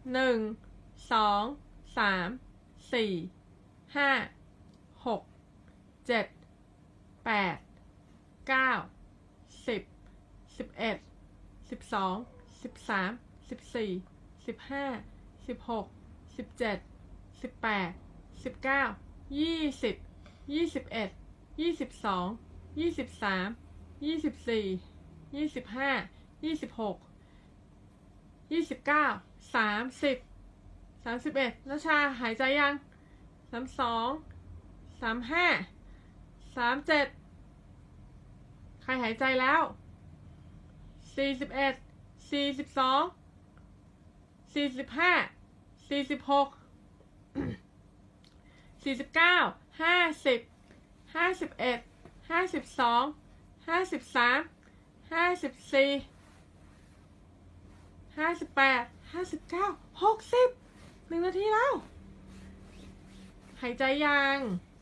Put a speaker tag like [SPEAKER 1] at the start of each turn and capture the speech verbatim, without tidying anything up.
[SPEAKER 1] หนึ่งสองสามสี่ห้าหกเจ็ดแปดเก้าสิบสิบเอ็ดสิบสองสิบสามสิบสี่สิบห้าสิบหกสิบเจ็ดสิบแปดสิบเก้ายี่สิบยี่สิบเอ็ดยี่สิบสองยี่สิบสามยี่สิบสี่ยี่สิบห้ายี่สิบหกยี่สิบเก้าสามสิบสามสิบเอ็ดนัชชาหายใจยังสามสองสามห้าสามเจ็ดใครหายใจแล้วสี่สิบเอ็ดสี่สิบสองสี่สิบห้าสี่สิบหกสี่สิบเก้าห้าสิบห้าสิบเอ็ดห้าสิบสองห้าสิบสามห้าสิบสี่ห้าสิบแปดห้าสิบเก้าหกสิบหนึ่งนาทีแล้วหายใจยัง